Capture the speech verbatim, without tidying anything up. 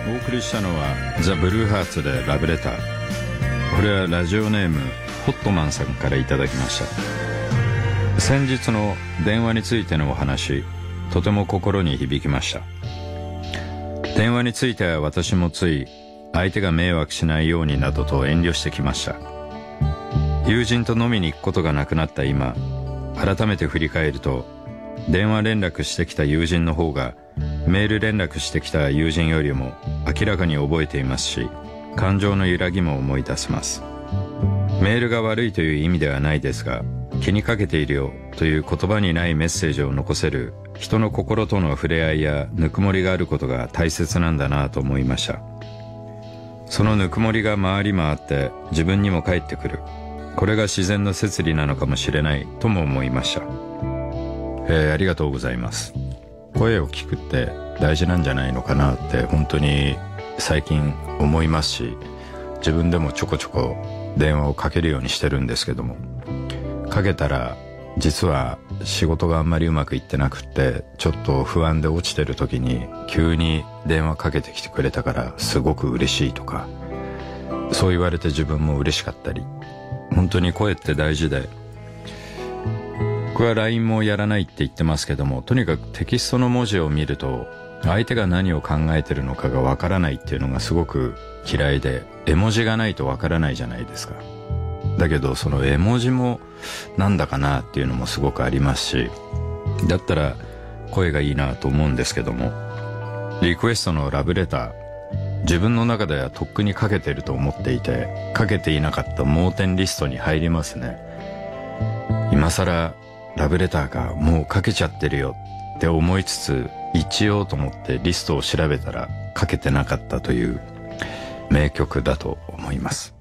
お送りしたのはザ・ブルーハーツでラブレター。これはラジオネームホットマンさんからいただきました。先日の電話についてのお話、とても心に響きました。電話については私もつい相手が迷惑しないようになどと遠慮してきました。友人と飲みに行くことがなくなった今、改めて振り返ると、電話連絡してきた友人の方がメール連絡してきた友人よりも明らかに覚えていますし、感情の揺らぎも思い出せます。メールが悪いという意味ではないですが、気にかけているよという言葉にないメッセージを残せる人の心との触れ合いやぬくもりがあることが大切なんだなと思いました。そのぬくもりが回り回って自分にも返ってくる。これが自然の摂理なのかもしれないとも思いました。えー、ありがとうございます。声を聞くって大事なんじゃないのかなって本当に最近思いますし、自分でもちょこちょこ電話をかけるようにしてるんですけども、かけたら実は仕事があんまりうまくいってなくって、ちょっと不安で落ちてる時に急に電話かけてきてくれたからすごく嬉しいとか、そう言われて自分も嬉しかったり、本当に声って大事で、僕は ライン もやらないって言ってますけども、とにかくテキストの文字を見ると相手が何を考えてるのかがわからないっていうのがすごく嫌いで、絵文字がないとわからないじゃないですか。だけどその絵文字もなんだかなっていうのもすごくありますし、だったら声がいいなと思うんですけども、リクエストのラブレター、自分の中ではとっくにかけてると思っていて、かけていなかった盲点リストに入りますね。今更ラブレターがもうかけちゃってるよって思いつつ、一応と思ってリストを調べたらかけてなかったという名曲だと思います。